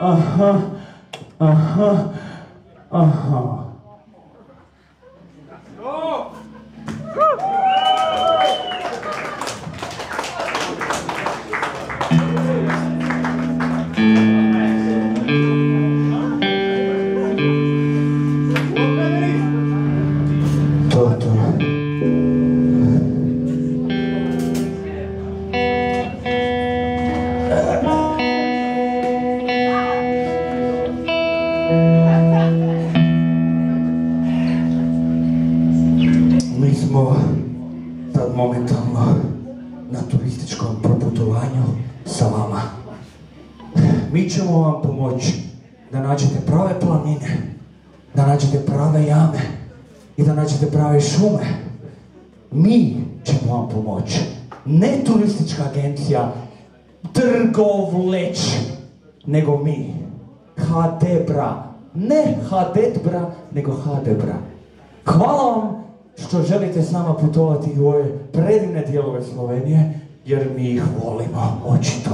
Aha, aha, aha. Mi smo sad momentalno na turističkom proputovanju sa vama. Mi ćemo vam pomoći da nađete prave planine, da nađete prave jame i da nađete prave šume. Mi ćemo vam pomoći. Ne turistička agencija Trgovleć, nego mi. Hadebra. Ne Hadebra, nego Hadebra. Hvala vam što želite s nama putovati u ove predivne dijelove Slovenije, jer mi ih volimo, očito.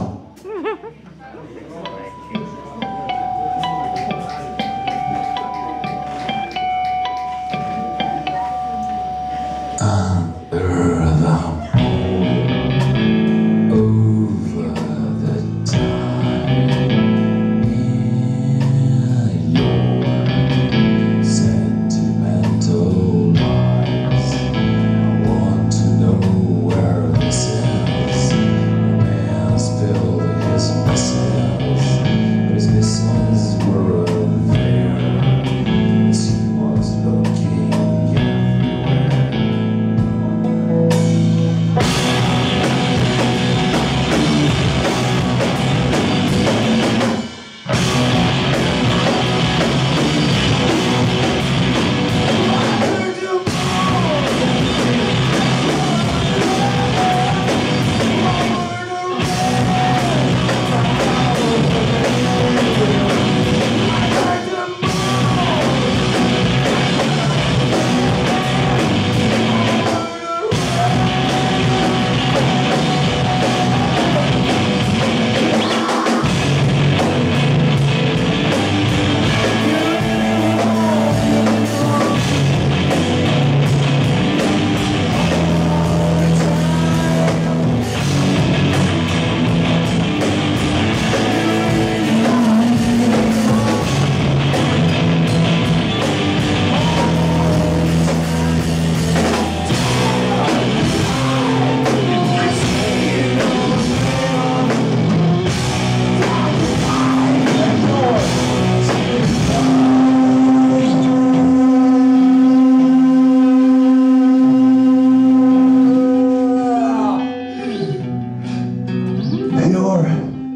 You're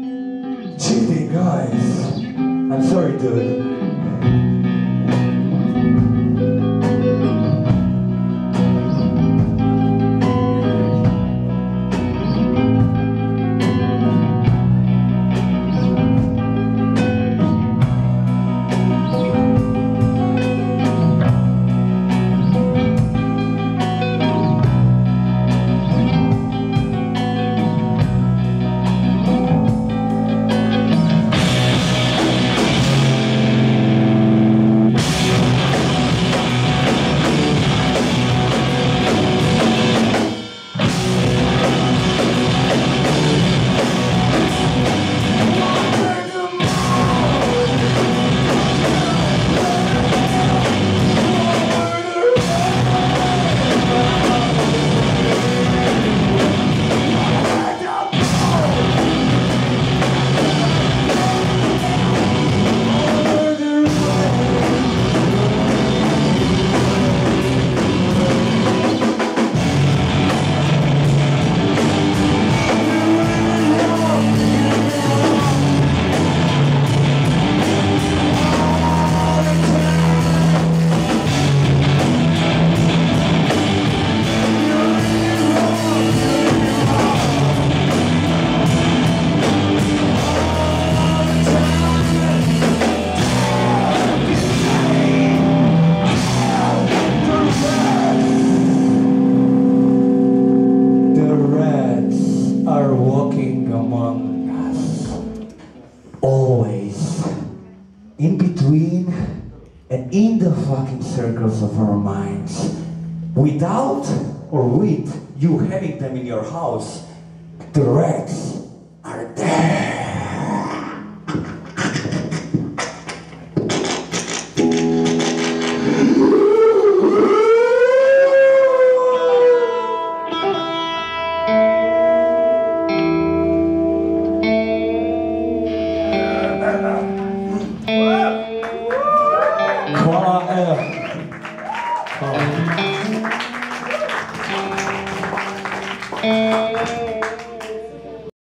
cheating, guys. I'm sorry, dude. in between and in the fucking circles of our minds, without or with you having them in your house, the rats are dead.